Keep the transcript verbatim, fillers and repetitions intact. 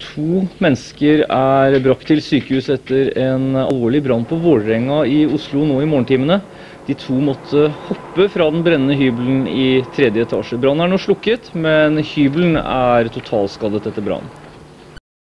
To mennesker er brakt til sykehus etter en alvorlig brann på Vålerenga i Oslo nå i morgentimene. De to måtte hoppe fra den brennende hybelen i tredje etasje. Brannen er nå slukket, men hybelen er totalskadet etter brann.